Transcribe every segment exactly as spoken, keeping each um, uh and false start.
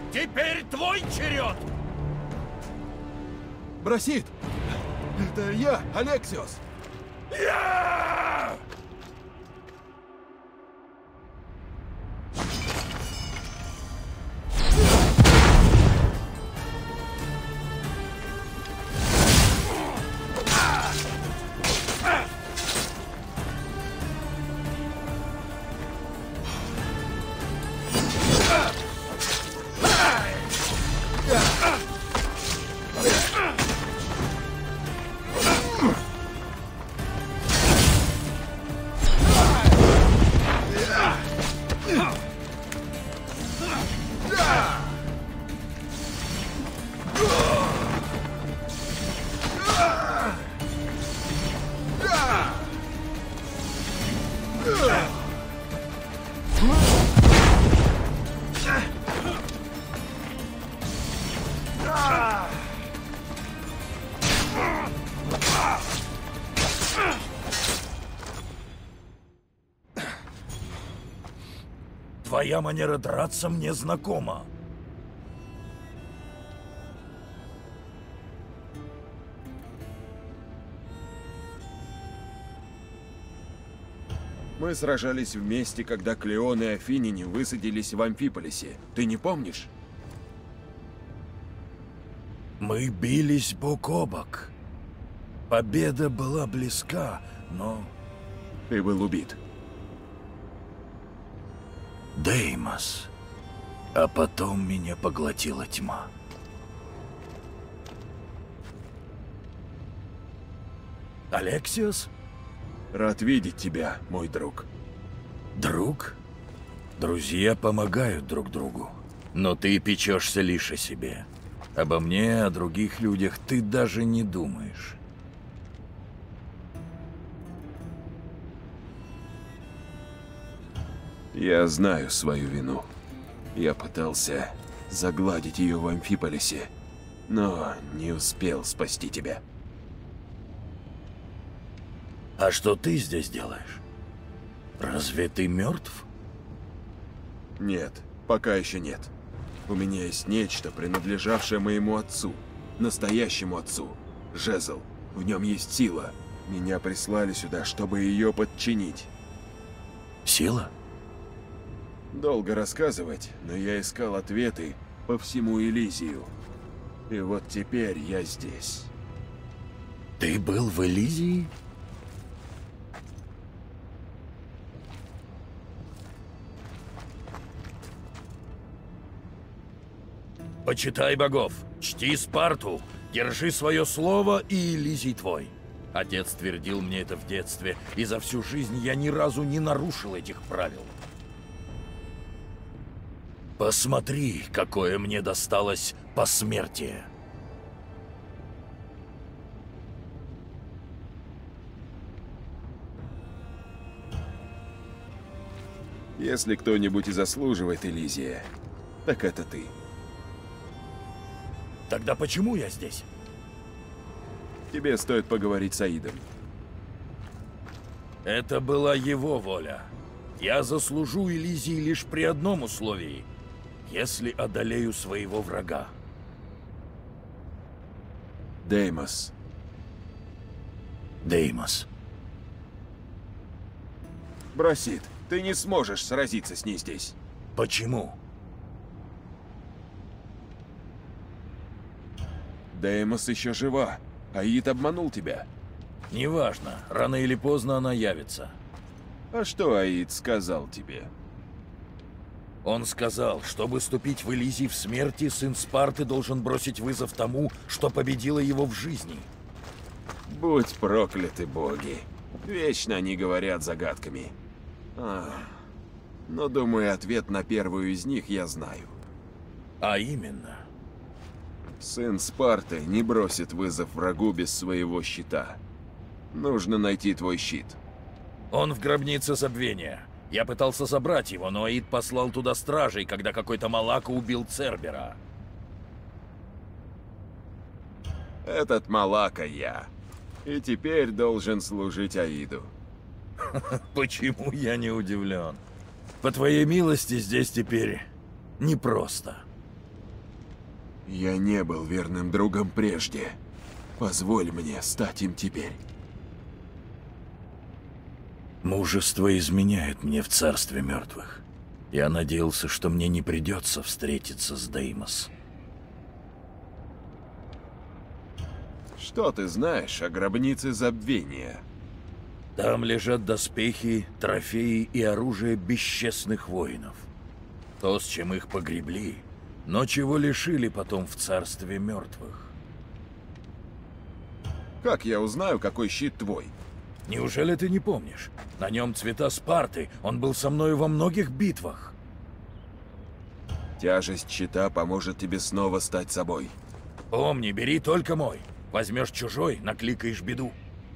Теперь твой черед! Бросит! Это я, Алексиос! Я! Твоя манера драться мне знакома. Мы сражались вместе, когда Клеон и Афиняне высадились в Амфиполисе. Ты не помнишь? Мы бились бок о бок. Победа была близка, но... Ты был убит. Деймос. А потом меня поглотила тьма. Алексиос? Рад видеть тебя, мой друг. Друг? Друзья помогают друг другу. Но ты печешься лишь о себе. Обо мне, о других людях ты даже не думаешь. Я знаю свою вину. Я пытался загладить ее в Амфиполисе, но не успел спасти тебя. А что ты здесь делаешь? Разве ты мертв? Нет, пока еще нет. У меня есть нечто, принадлежавшее моему отцу. Настоящему отцу. Жезл. В нем есть сила. Меня прислали сюда, чтобы ее подчинить. Сила? Долго рассказывать, но я искал ответы по всему Элизию. И вот теперь я здесь. Ты был в Элизии? Почитай богов, чти Спарту, держи свое слово, и Элизий твой. Отец твердил мне это в детстве, и за всю жизнь я ни разу не нарушил этих правил. Посмотри, какое мне досталось посмертие. Если кто-нибудь и заслуживает Элизия, так это ты. Тогда почему я здесь? Тебе стоит поговорить с Аидом. Это была его воля. Я заслужу Элизии лишь при одном условии. Если одолею своего врага. Деймос. Деймос. Бросит, ты не сможешь сразиться с ней здесь. Почему? Деймос еще жива. Аид обманул тебя. Неважно, рано или поздно она явится. А что Аид сказал тебе? Он сказал, чтобы вступить в Элизий в смерти, сын Спарты должен бросить вызов тому, что победило его в жизни. Будь прокляты боги. Вечно они говорят загадками. Ах. Но, думаю, ответ на первую из них я знаю. А именно? Сын Спарты не бросит вызов врагу без своего щита. Нужно найти твой щит. Он в гробнице забвения. Я пытался забрать его, но Аид послал туда стражей, когда какой-то малака убил Цербера. Этот малака я. И теперь должен служить Аиду. Почему я не удивлен? По твоей милости здесь теперь непросто. Я не был верным другом прежде. Позволь мне стать им теперь. Мужество изменяет мне в царстве мертвых. Я надеялся, что мне не придется встретиться с Деймос. Что ты знаешь о гробнице забвения? Там лежат доспехи, трофеи и оружие бесчестных воинов. То, с чем их погребли, но чего лишили потом в царстве мертвых. Как я узнаю, какой щит твой? Неужели ты не помнишь? На нем цвета Спарты, он был со мною во многих битвах. Тяжесть щита поможет тебе снова стать собой. Помни, бери только мой. Возьмешь чужой, накликаешь беду.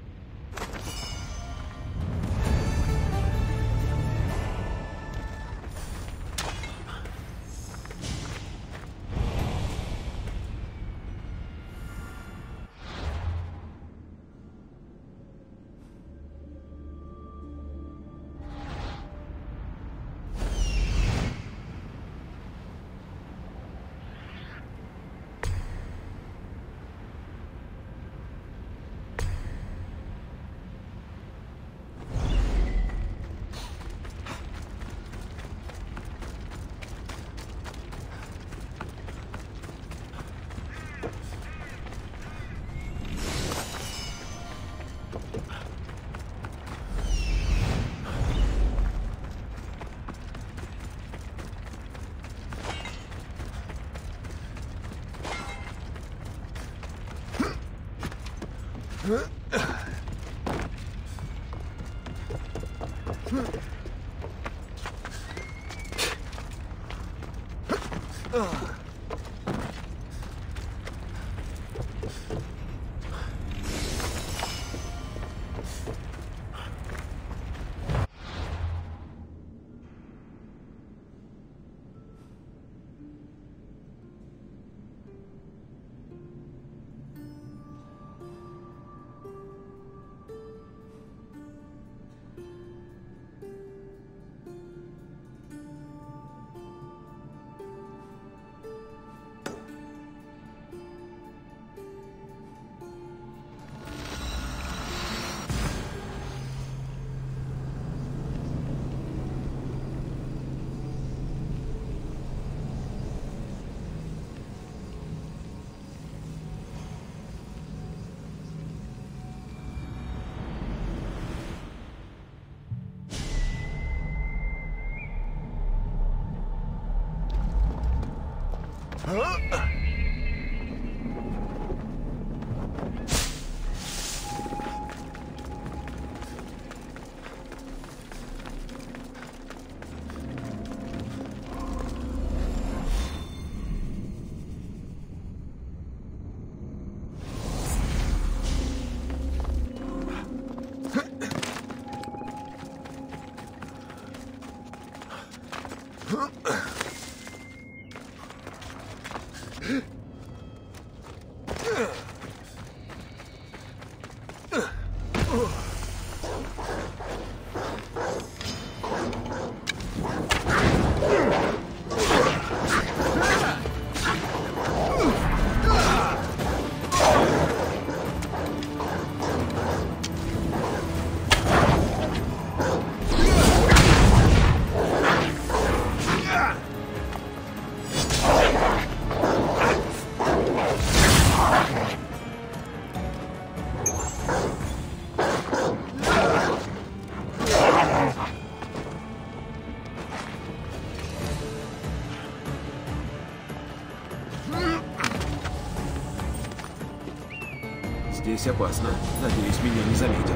Здесь опасно. Надеюсь, меня не заметят.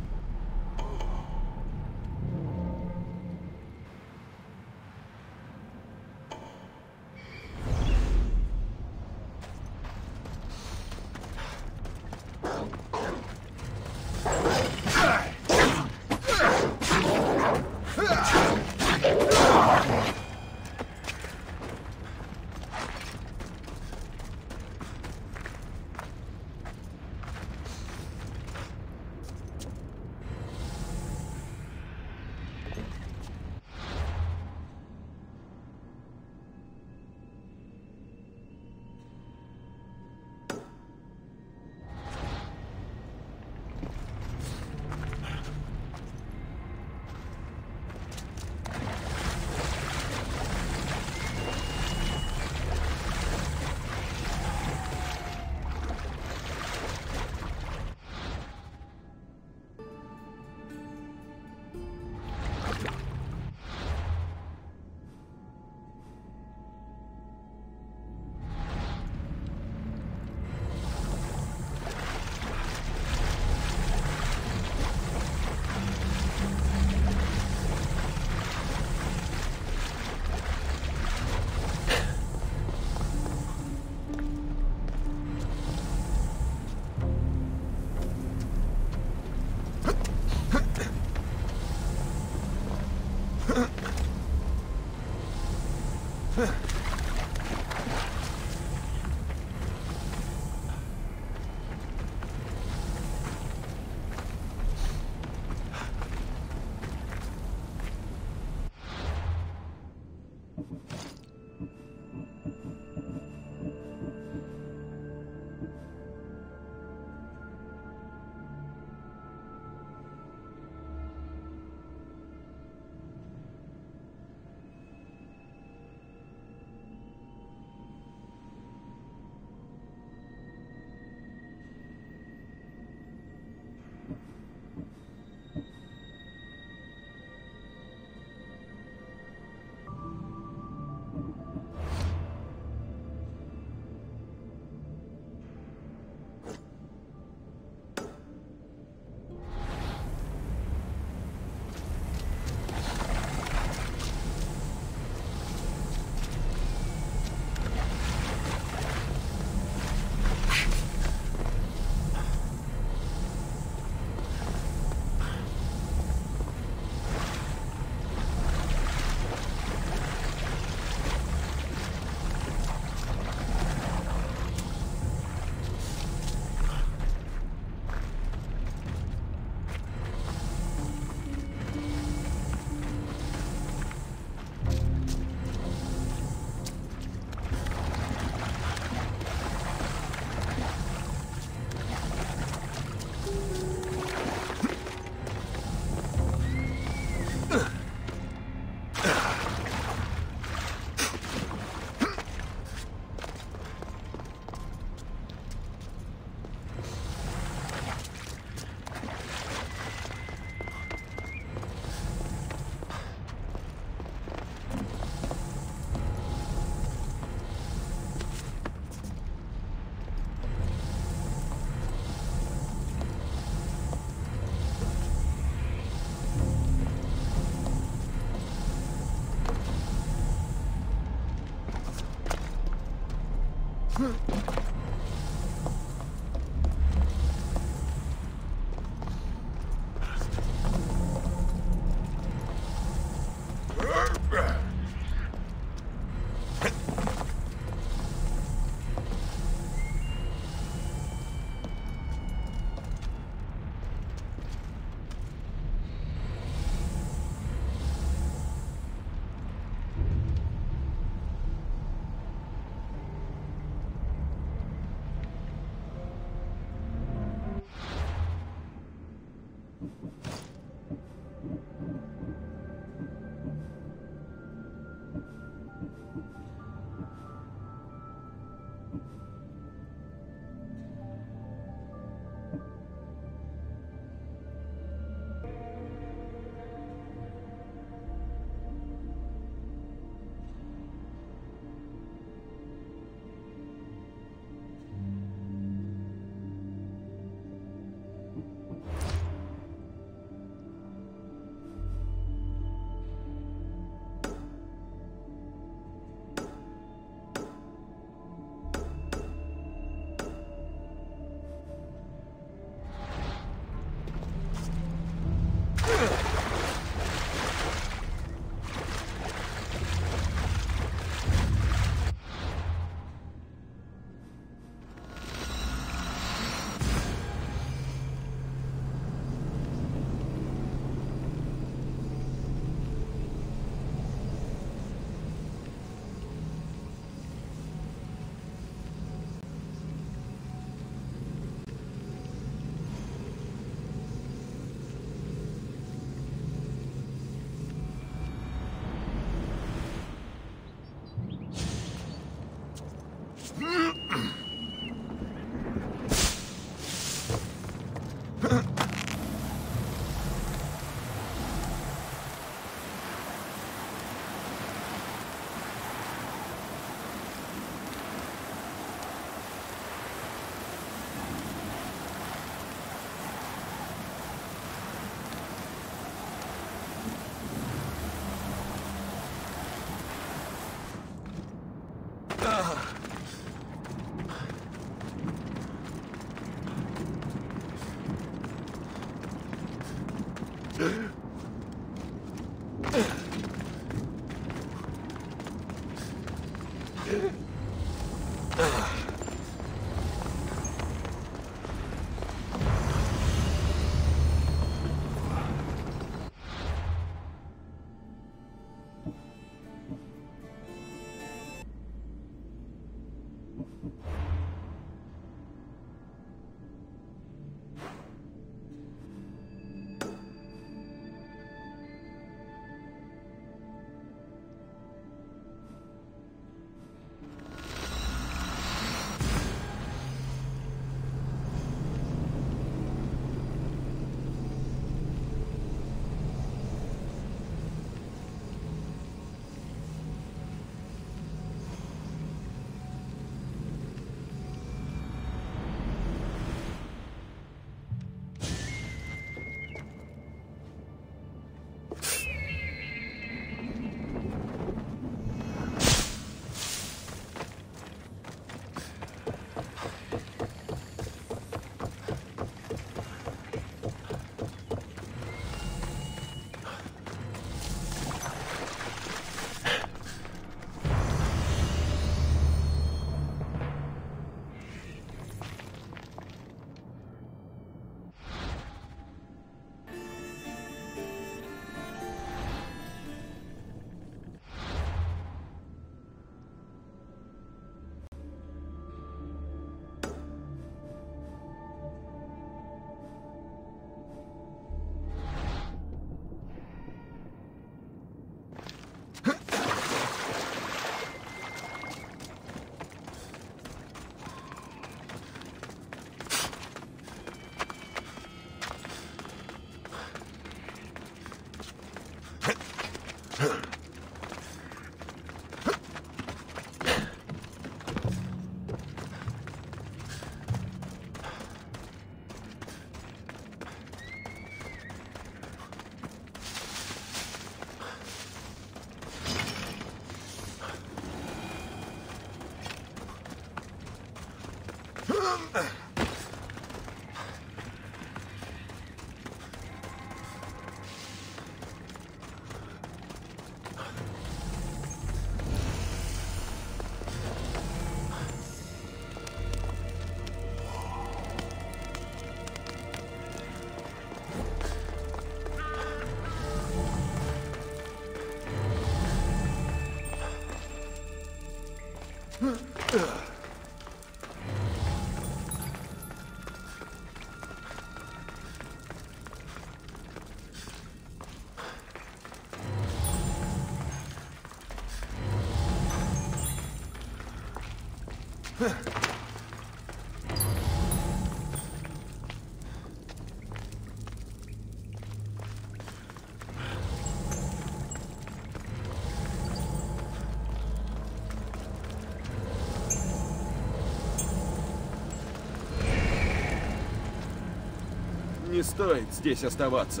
Не стоит здесь оставаться.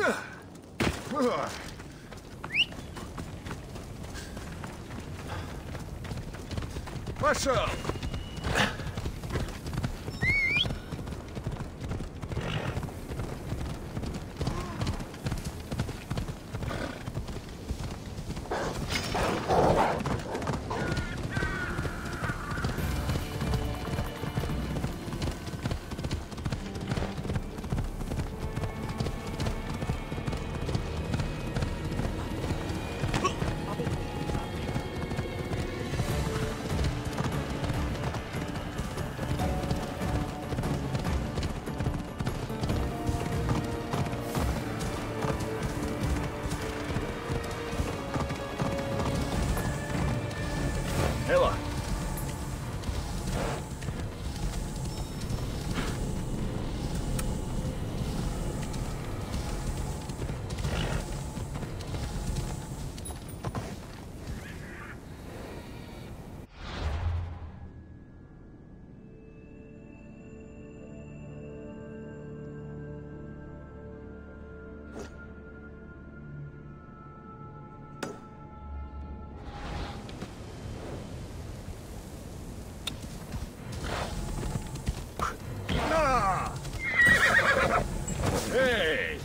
Пошел! Элла! Эй!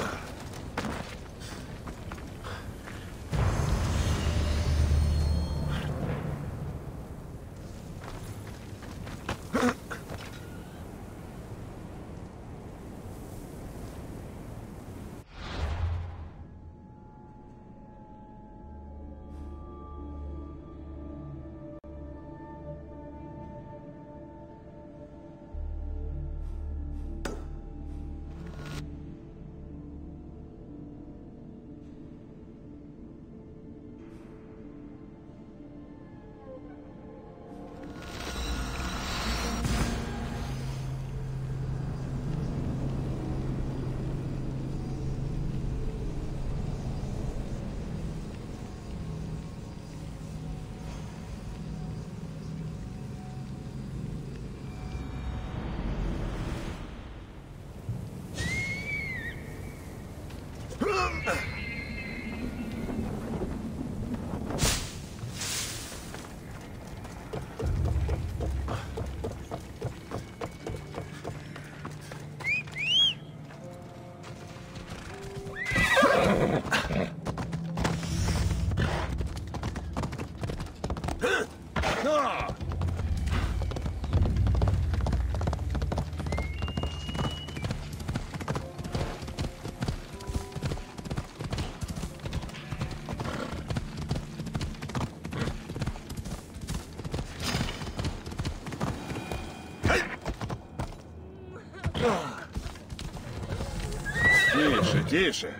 Тише, тише.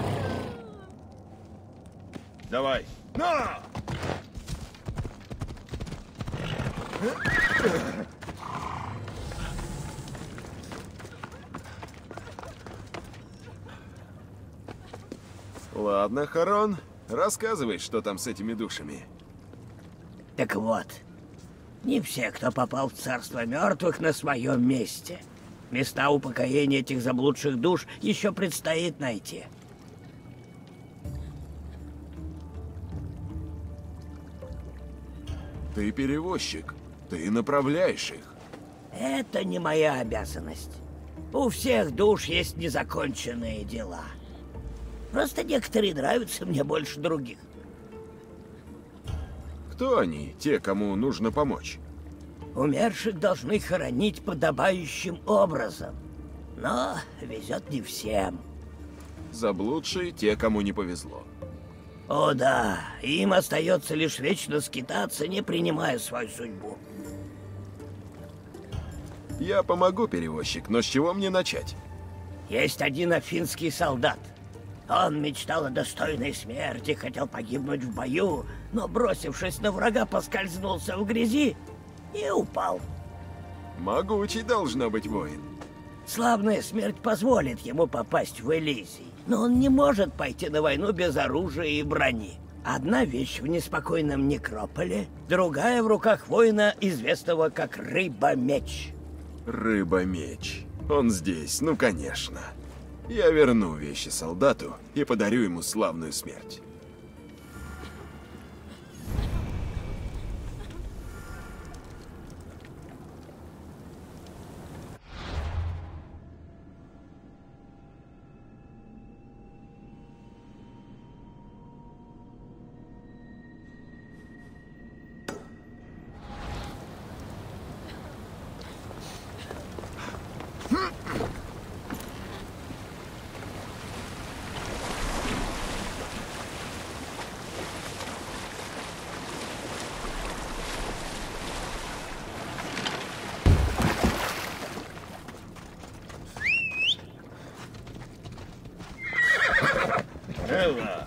Давай. На! Ладно, Харон, рассказывай, что там с этими душами. Так вот, не все, кто попал в царство мертвых, на своем месте. Места упокоения этих заблудших душ еще предстоит найти. Ты перевозчик. Ты направляешь их. Это не моя обязанность. У всех душ есть незаконченные дела. Просто некоторые нравятся мне больше других. Кто они, те, кому нужно помочь? Умерших должны хоронить подобающим образом. Но везет не всем. Заблудшие, те, кому не повезло. О да, им остается лишь вечно скитаться, не принимая свою судьбу. Я помогу, перевозчик, но с чего мне начать? Есть один афинский солдат. Он мечтал о достойной смерти, хотел погибнуть в бою, но, бросившись на врага, поскользнулся в грязи и упал. Могучий должно быть воин. Славная смерть позволит ему попасть в Элизий, но он не может пойти на войну без оружия и брони. Одна вещь в неспокойном некрополе, другая в руках воина, известного как Рыба-меч. Рыба-меч. Он здесь, ну конечно. Я верну вещи солдату и подарю ему славную смерть. Элла!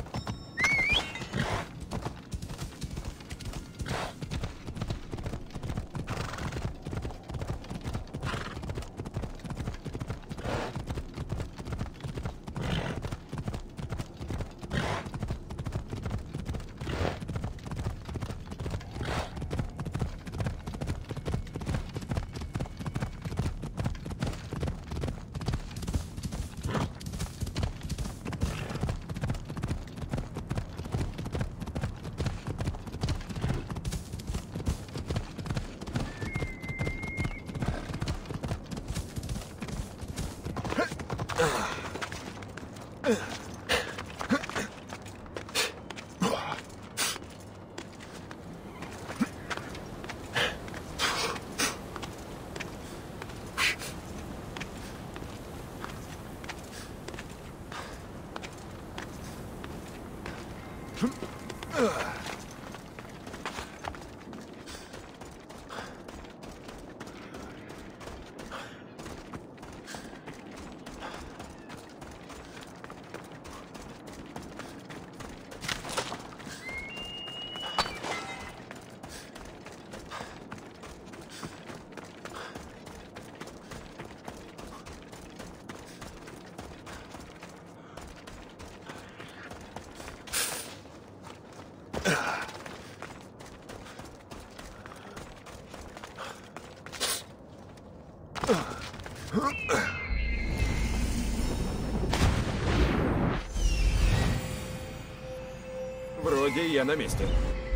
Вроде я на месте.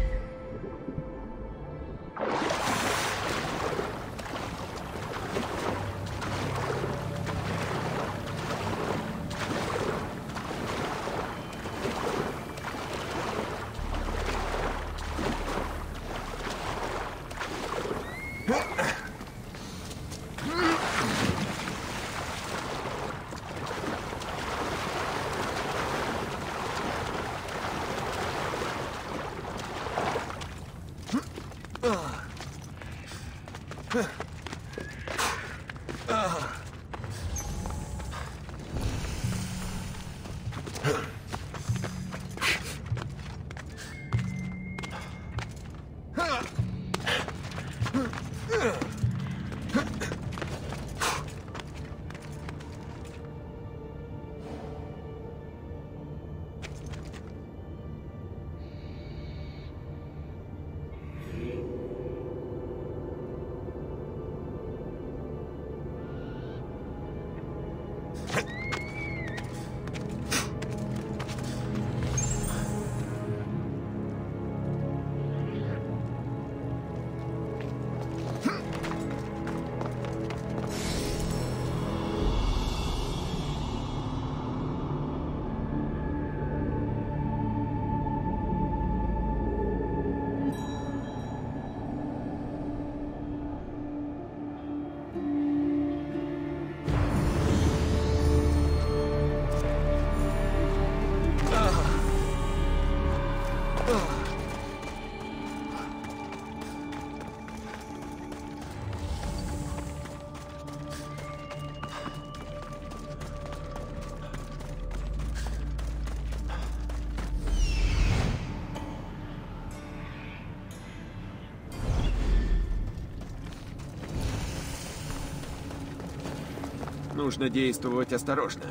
Нужно действовать осторожно.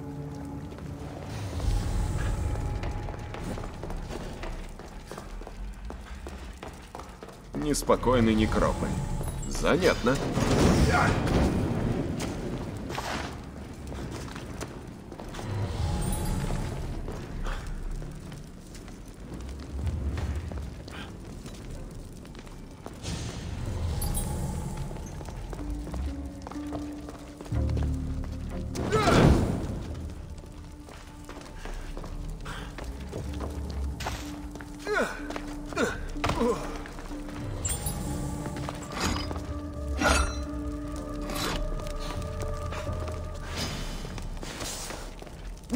Неспокойный некрополь. Занятно.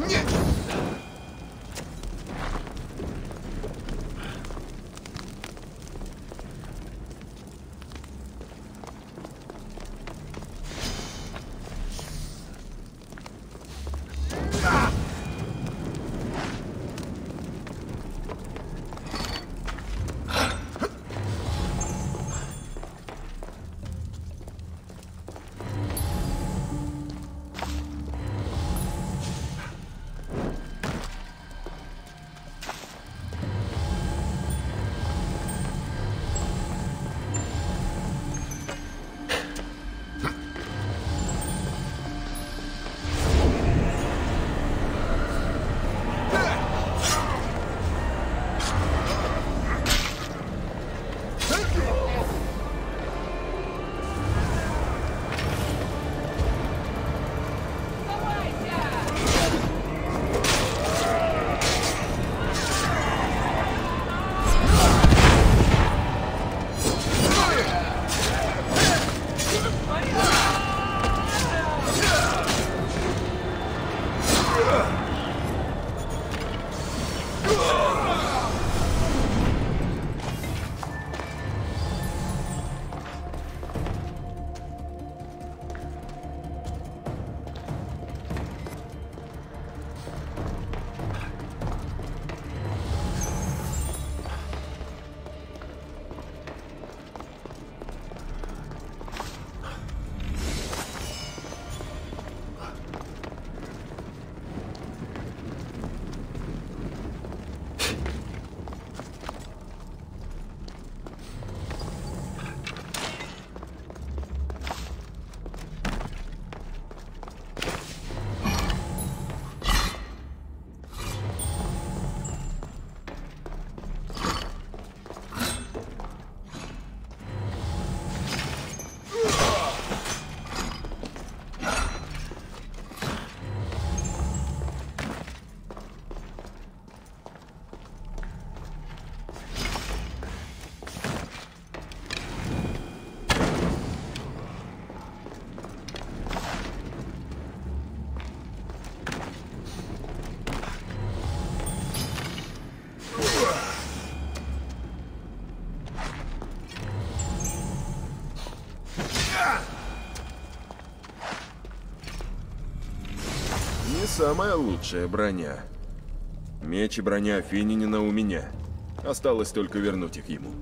Не самая лучшая броня. Меч и броня Афининина у меня. Осталось только вернуть их ему.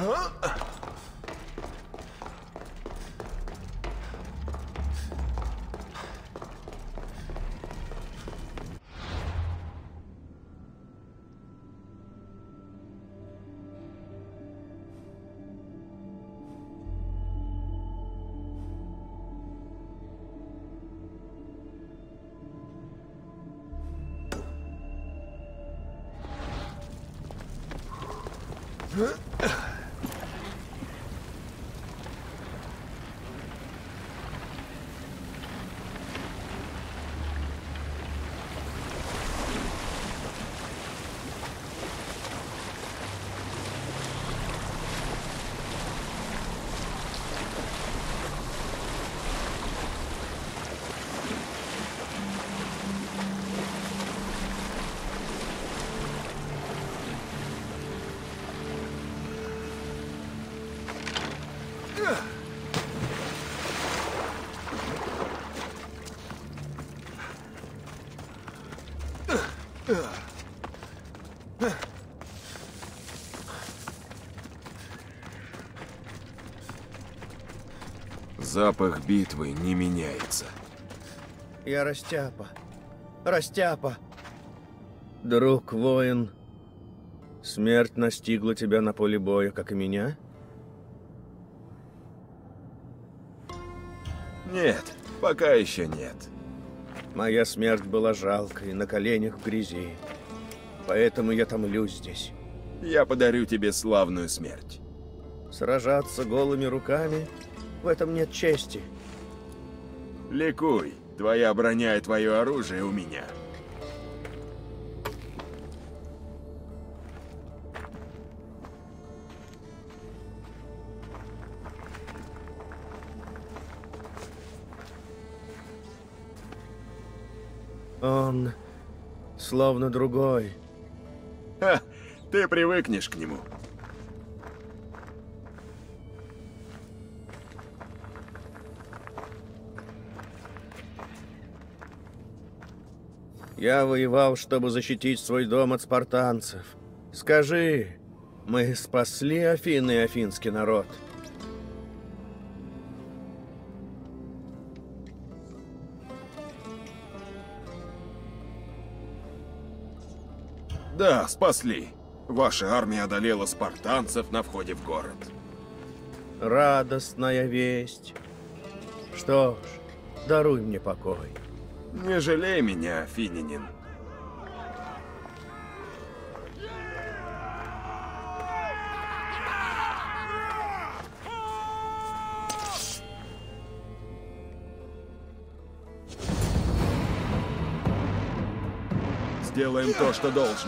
Запах битвы не меняется. Я Растяпа. Растяпа. Друг воин, смерть настигла тебя на поле боя, как и меня? Нет, пока еще нет. Моя смерть была жалкой, на коленях в грязи. Поэтому я томлю здесь. Я подарю тебе славную смерть. Сражаться голыми руками? В этом нет чести. Ликуй, твоя броня и твое оружие у меня. Он словно другой. Ха, ты привыкнешь к нему. Я воевал, чтобы защитить свой дом от спартанцев. Скажи, мы спасли Афины и афинский народ? Да, спасли. Ваша армия одолела спартанцев на входе в город. Радостная весть. Что ж, даруй мне покой. Не жалей меня, афинянин. Сделаем то, что должно.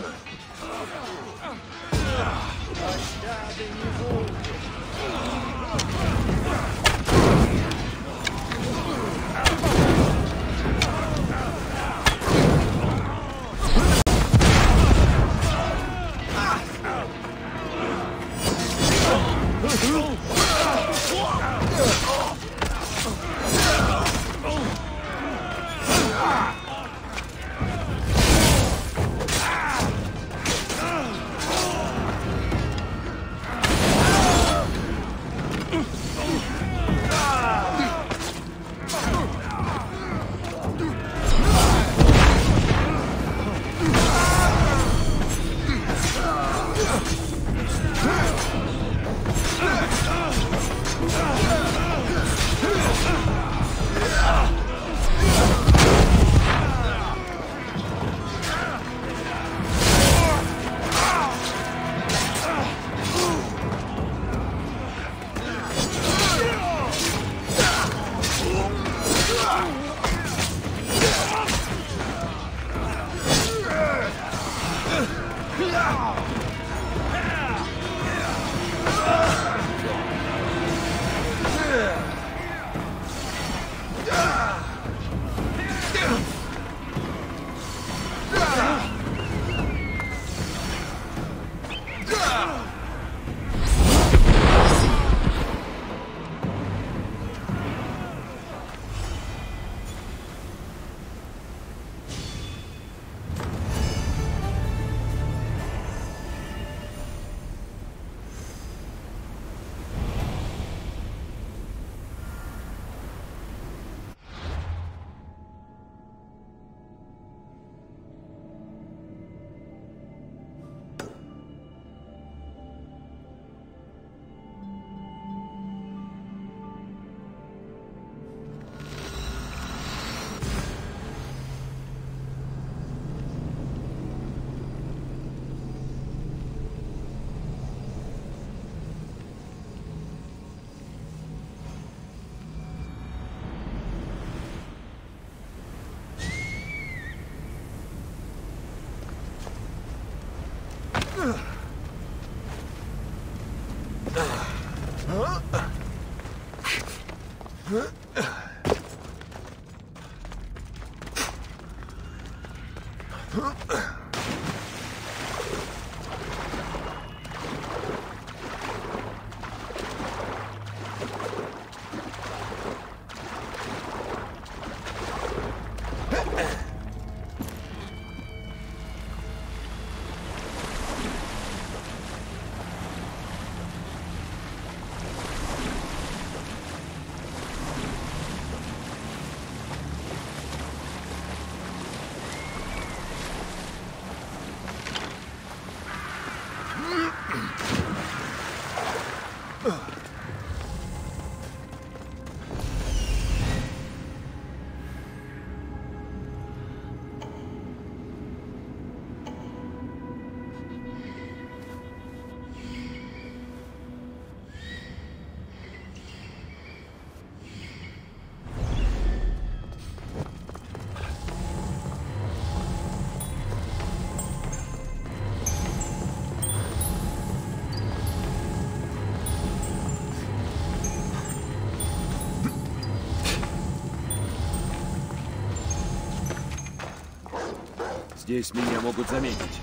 Здесь меня могут заметить.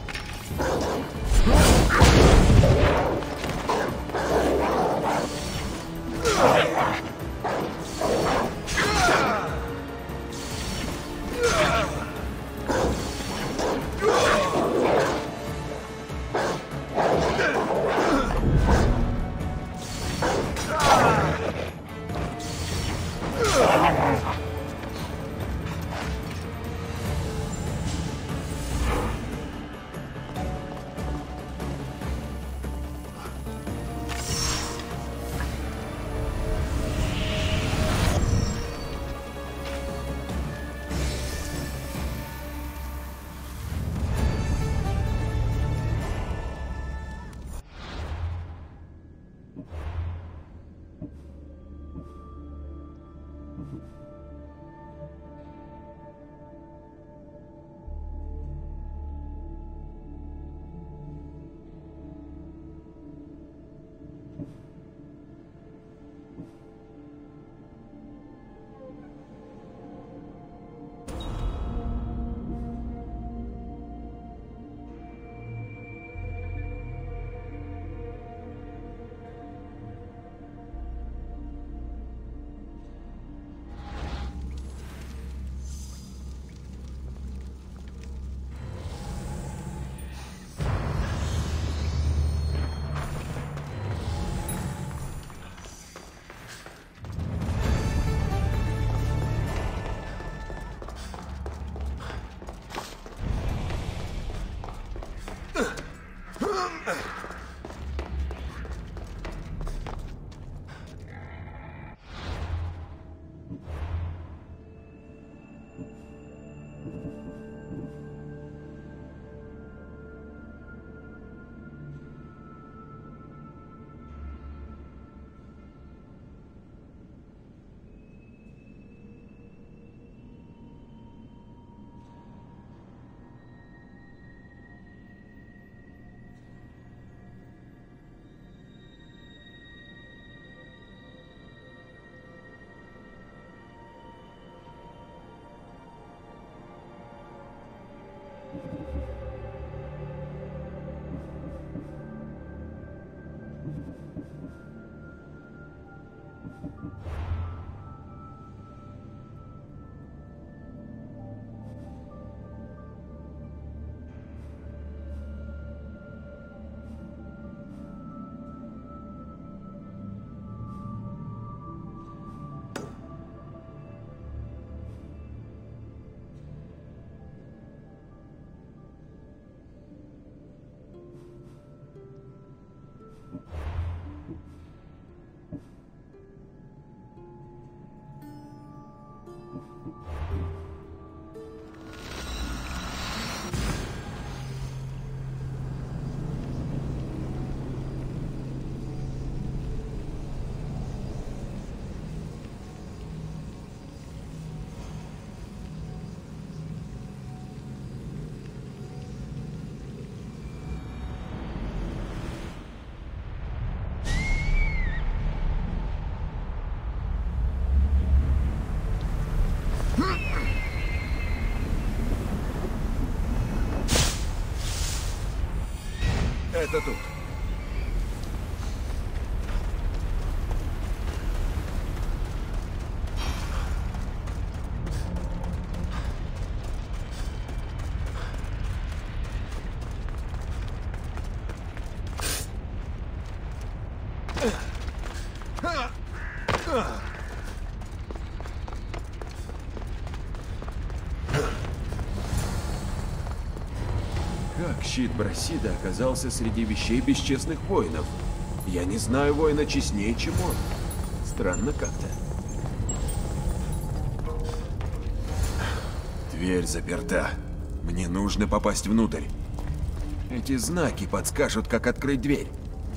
это тут? Как щит Брасида оказался среди вещей бесчестных воинов? Я не знаю воина честнее, чем он. Странно как-то. Дверь заперта. Мне нужно попасть внутрь. Эти знаки подскажут, как открыть дверь.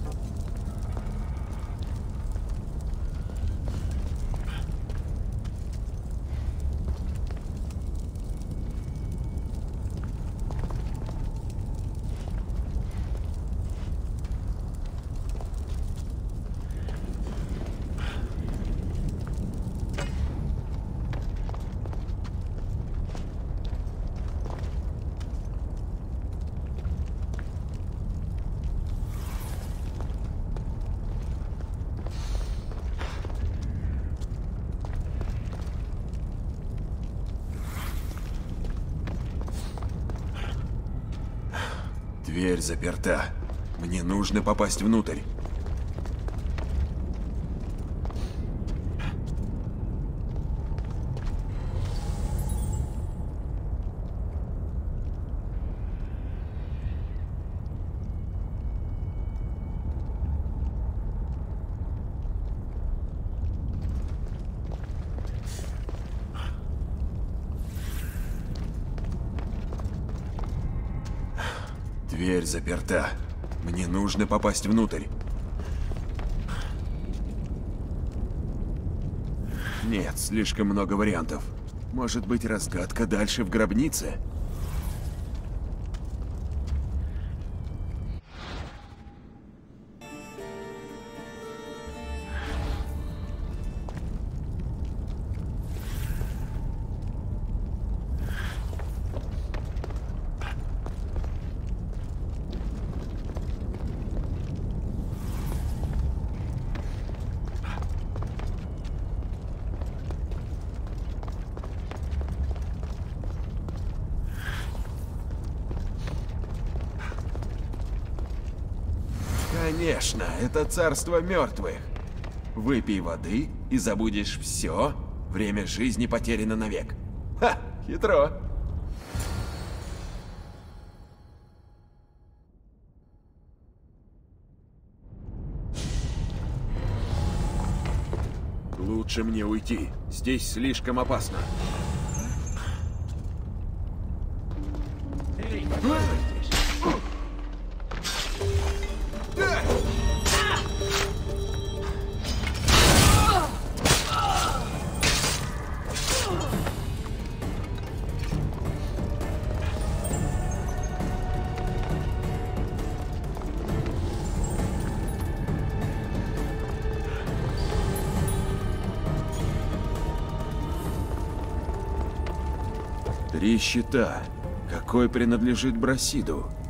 Дверь заперта. Мне нужно попасть внутрь. Дверь заперта. Мне нужно попасть внутрь. Нет, слишком много вариантов. Может быть, разгадка дальше в гробнице? Конечно, это царство мертвых. Выпей воды и забудешь все. Время жизни потеряно навек. Ха, хитро. Лучше мне уйти. Здесь слишком опасно. Три щита. Какой принадлежит Брасиду?